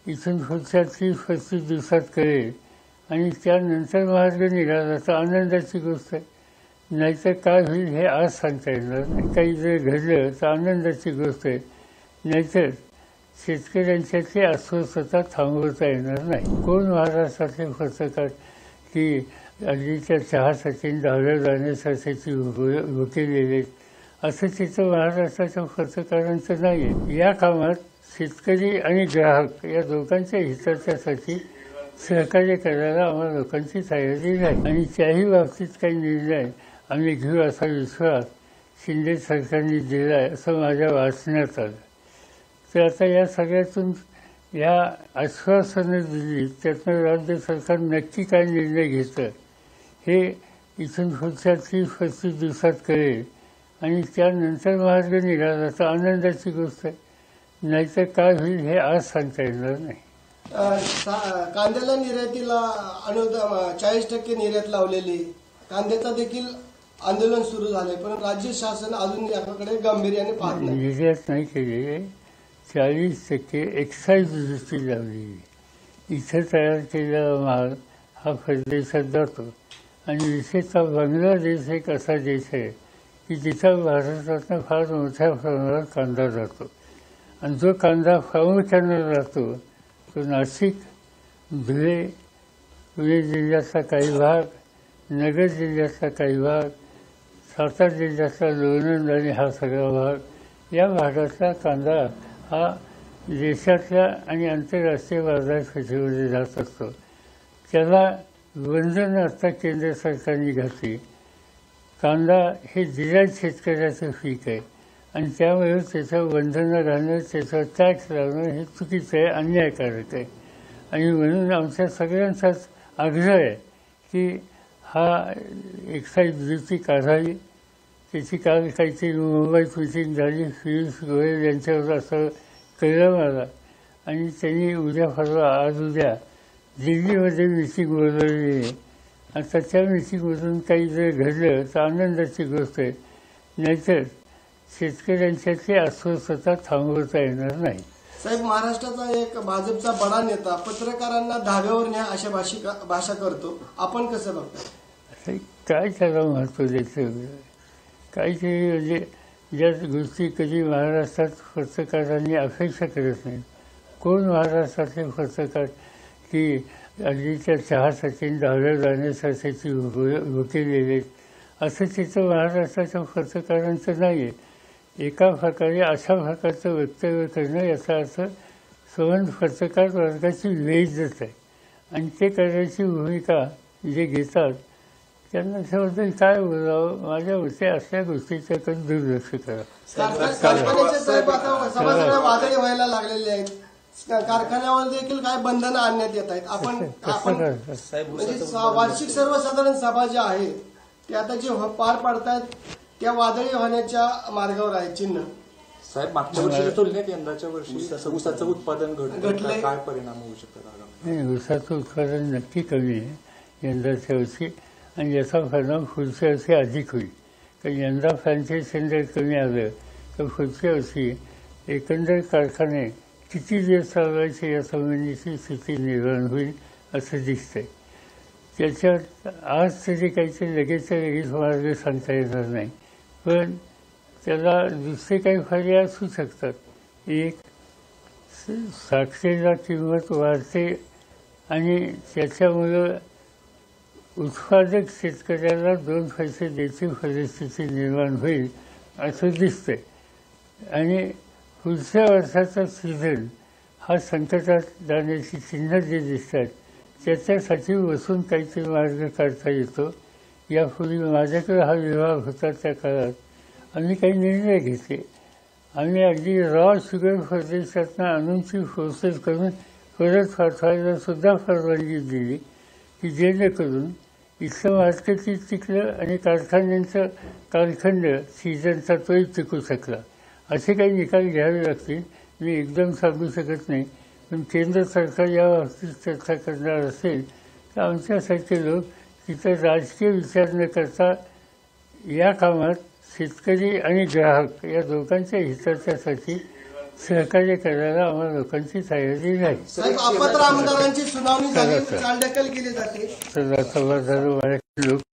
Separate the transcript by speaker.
Speaker 1: इथून पुढच्या 30-35 दिवसात कळेल आणि त्यानंतर मार्ग निघाला तर आनंदाची गोष्ट आहे. नाहीतर काय होईल हे आज सांगता येणार नाही. काही जर घडलं तर आनंदाची गोष्ट आहे, नाहीतर शेतकऱ्यांच्यातली अस्वस्थता थांबवता येणार नाही. कोण महाराष्ट्रातले पत्रकार की अगदीच्या चहासाठी डाव्या जाण्यासाठीची उभे गेले असं चित्र महाराष्ट्राच्या पत्रकारांचं नाही आहे. या कामात शेतकरी आणि ग्राहक या दोघांच्या हिताच्यासाठी सहकार्य करायला आम्हा लोकांची तयारी नाही आणि त्याही बाबतीत काही निर्णय आम्ही घेऊ असा विश्वास शिंदे सरकारने दिला आहे असं माझ्या वाचण्यात आलं. तर आता या सगळ्यातून या आश्वासनं दिली त्यातनं राज्य सरकार नक्की काय निर्णय घेतं हे इथून पुढच्या 30-35 दिवसात कळेल आणि त्यानंतर मार्ग निघाला तर आनंदाची गोष्ट आहे. नाहीतर काय होईल हे आज सांगता येणार नाही.
Speaker 2: कांद्याला निर्यातीला 40% निर्यात लावलेली, कांद्याचा देखील आंदोलन सुरू झालंय, पण राज्य शासन अजून याकडे गांभीर्याने पाहत नाही.
Speaker 1: निर्यात नाही केलेले, 40% एक्साईज ड्युटी लावलेली. इथं तयार केलेला माल हा परदेशात जातो आणि विशेषतः बांगलादेश एक असा देश आहे की जिथं भारतातनं फार मोठ्या प्रमाणात कांदा जातो आणि जो कांदा प्रामुख्यानं जातो तो नाशिक, धुळे, पुणे जिल्ह्यातला काही भाग, नगर जिल्ह्यातला काही भाग, सातारा जिल्ह्यातला लोणंद आणि हा सगळा भाग, या भागातला कांदा हा देशातल्या आणि आंतरराष्ट्रीय बाजारपेठेमध्ये जात असतो. त्याला बंधनं आता केंद्र सरकारने घातली. कांदा हे जिल्ह्यात शेतकऱ्याचं पीक आहे आणि त्यामुळे त्याचं बंधनं घालणं, त्याचं टॅक्स लावणं हे चुकीचं आहे, अन्यायकारक आहे. आणि म्हणून आमच्या सगळ्यांचाच आग्रह आहे की हा एक्साईज ड्युटी काढावी. त्याची काल काहीतरी मुंबईत मिटिंग झाली, पियुष गोयल यांच्यावर असं कळलं मला आणि त्यांनी उद्या परवा आज उद्या दिल्लीमध्ये मिटिंग बोलवली आहे. आता त्या मिटिंगमधून काही जर घडलं तर आनंदाची गोष्ट आहे, नाहीतर शेतकऱ्यांच्यातली अस्वस्थता थांबवता येणार नाही.
Speaker 2: साहेब, महाराष्ट्राचा एक भाजपचा बडा नेता पत्रकारांना धाब्यावर न्या अशा भाषा करतो, आपण कसं बघता?
Speaker 1: काय त्याला महत्त्व द्यायचं? काहीतरी म्हणजे ज्या गोष्टी कधी महाराष्ट्रात पत्रकारांनी अपेक्षा करत नाही. कोण महाराष्ट्रातले पत्रकार की अगदीच्या चहासाठी डाव्या जाण्यासाठीची उभे गेले असं चित्र महाराष्ट्राच्या पत्रकारांचं नाही आहे. एका प्रकारे अशा प्रकारचं वक्तव्य करणं याचा अर्थ सवन पत्रकार वर्गाची वेजच आहे आणि ते करण्याची भूमिका जे घेतात त्यांना त्याबद्दल काय बोलावं? माझ्या मते असल्या गोष्टीच्याकडे दुर्लक्ष करा.
Speaker 2: वादळी व्हायला लागलेले आहेत, कारखान्यावर देखील काय बंधनं आणण्यात येत आहेत. आपण वार्षिक सर्वसाधारण सभा ज्या आहेत त्या आता जे पार पाडतायत त्या वादळी होण्याच्या मार्गावर आहे चिन्ह.
Speaker 3: साहेब, मागच्या वर्षीच्या तुलनेत यंदाच्या वर्षी ऊसाचं उत्पादन घटलं, काय परिणाम होऊ शकतात?
Speaker 1: ऊसाचं उत्पादन नक्की कमी आहे यंदाच्या वर्षी आणि याचा परिणाम पुढच्या वर्षी अधिक होईल. कारण यंदा फ्रँचाईज सेंटर कमी आलं तर पुढच्या वर्षी एकंदर कारखाने किती दिवस चालवायचे या संबंधीची स्थिती निर्माण होईल असं दिसतंय. त्याच्यात आज तरी काहीतरी लगेच मार्ग सांगता येणार नाही, पण त्याला दुसरे काही पर्याय असू शकतात. एक, साखरेला किंमत वाढते आणि त्याच्यामुळं उत्पादक शेतकऱ्याला 2 पैसे द्यायची परिस्थिती निर्माण होईल असं दिसतंय आणि पुढच्या वर्षाचा सीझन हा संकटात जाण्याची चिन्ह जे दिसतात त्याच्यासाठी बसून काहीतरी मार्ग काढता येतो. यापूर्वी माझ्याकडे हा विभाग होता त्या काळात आम्ही काही निर्णय घेतले. आम्ही अगदी रॉ शुगर परदेशातनं आणूनची प्रोसेस करून परत पाठवायला सुद्धा परवानगी दिली की जेणेकरून इथलं मार्केटही टिकलं आणि कारखान्यांचा कालखंड सीझनचा तोही टिकू शकला. असे काही निकाल घ्यावे लागतील. मी एकदम सांगू शकत नाही, पण केंद्र सरकार या बाबतीत चर्चा करणार असेल तर आमच्यासारखे लोक तिथं राजकीय विचार न करता या कामात शेतकरी आणि ग्राहक या दोघांच्या हिताच्यासाठी सहकार्य करायला आम्हाला लोकांची तयारी नाही.
Speaker 2: साहेब, अपात्र आमदारांची सुनावणी झाली, चालढकल केली जाते.
Speaker 1: तर आता लोक